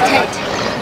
Tate.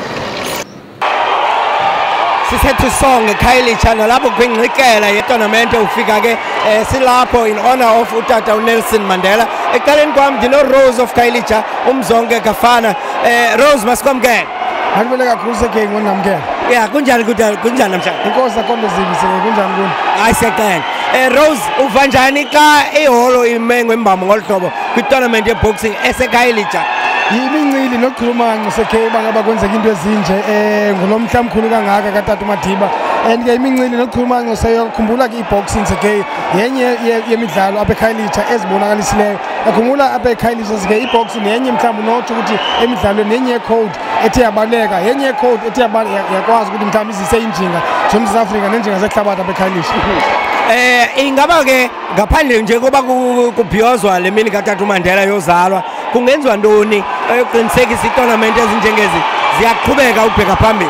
Sisethu song Khayelitsha nalapho kwingxikela ye-tournament ufika ke silapho in honor of utata uNelson Mandela. Eceleni kwam ndino Rose of Khayelitsha, umzonke Gafana. Rose, masikwamkele. Ngibele kakhulu seke ngonamkela. Yeah, kunjani namhlanje? Inkosi akhondo zibise kunjani kuni? Hayi siyaqela. Rose, uva njani xa iholo imengwe imbambo ngolu hlobo kwi-tournament ye-boxing eseKhayelitsha? Yimincili nokukhuluma seke bangaba kwenzeka into ezinje ngolomhla omkhulu kangaka katata uMadiba. And ke imincili nokukhuluma ngoseyokhumbula ke i-boxing seke yenye yemidlalo apha eKhayelitsha ezibonakalisileyo. Akhumbula apha eKhayelitsha seke i-boxing yenye mhlawumbi notsho ukuthi emidlalweni yenye code ethe yabaleka, yenye code ethe yakwazi ukuthi mhlawumbi izise injinga zoMzantsi Afrika nenjinga zehlabathi apha eKhayelitsha. Ingaba ke ngaphandle nje kuba kubhiyozwa le mini katata uMandela yozalwa kungenziwa ntoni eyoqinisekisa i-tournament ezinjengezi ziyaqhubeka ubheka phambili?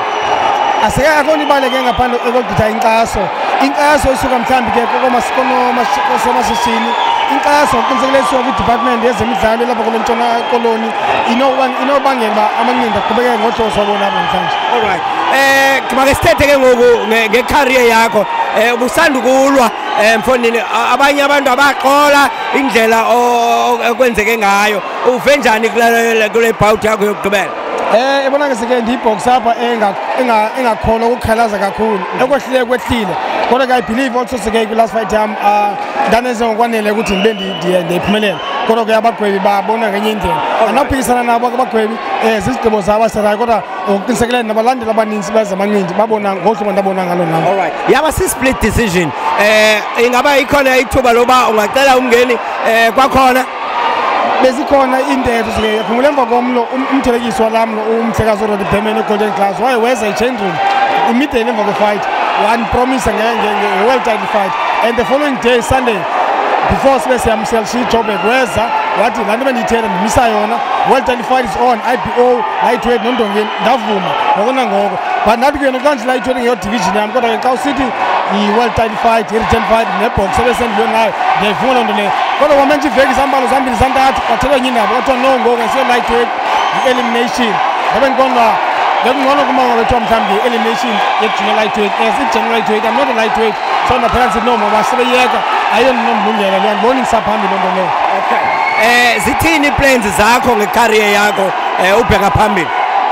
Akho ibaleke ngaphandle kokugqitha inkxaso isuka mhlawumbi ke koosomashishini, inkxaso kuqinisekiswa kwi-department yezemidlalo lapha kule ntshona koloni inobangela uba amanqindi aqhubekeke ngohlobo sabona apha namhlanje. Alright, make sithethe ke ngoku ngecareer yakho. Ubusandukulwa mfondini, abanye abantu abaxola indlela okwenzeke ngayo. Uve njani kule bout yakho yokugqibela? Ebona ke seke ndibox apha engakholwa ukukhalaza kakhulu. Ekwehlile kodwa ke I believe also seke kwi last fight yam ndanenze ngokwanele ukuthi ndibe ndiyiphumelela. Kodwa ke abagwebi babona ngenye indlela. Anophikisana nabo abagwebi zizigqibo zabo aserayo kodwa ukuqinisekela nabalandeli abaninzi bazamanqindi babona ngohlobo ndabona ngalo nami. Alright, yaba si-split decision. Ingaba ikhona ithuba loba ungacela umngeni kwakhona? Bezikhona intetho sike khumbula emva komlo umthelekisi walamlo umhlekazi uRoddy Berman eGolden Class wayeweza i-change room immediately emva kwe-fight wandipromisa nge-world title fight, and the following day Sunday before sibe siyamshiya Joburg weza wathi laa nto bendiyithele ndimisa yona, world title fight is on, IBO lightweight nondongeni, ndavuma ngoko nangoko. But nathi ke nokanje lightweight ngeyo division yam, kodwa ke xa usithi i-world title fight, i-return fight nebox ebesendilwe ngayo ndiyayivuma loo nto leyo. Kodwa kwamanje iveki zambalo zambili zantathu kwathelwa enye indaba kwathiwa no ngoku asiyo lightweight i-elimination. Ndabe ndikona bekungcono kuma kwethiwa mhlawumbi i-elimination ye-junior lightweight. I-general lightweight, I'm not a lightweight, so ndaphela ndithi no mama sebeyeka ayondilungela leyo, andiboni ndisaphambili loo nto leyo. Okay, zithini plans zakho ngecareer yakho ubheka phambili?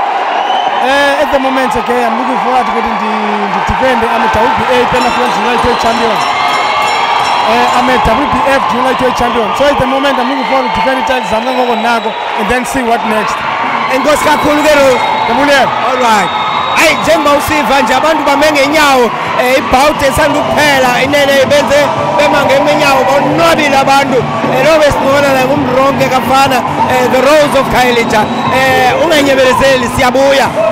At the moment okay, I'm looking forward to getting the defend. I'm a WBA Pan-African Junior Lightweight champion. I'm a WBF Junior Lightweight champion. So at the moment I'm looking forward to defend the title and then see what next. Enkosi kakhulu ke lo. Alright. Hayi njengoba usiva nje abantu bame ngenyawo ibhout esandukuphela inene benze bemange ngenyawo bonwabile abantu. Lo besibona la ngumronke Gafana, the Rose of Khayelitsha. Ungenyebelezeli siyabuya.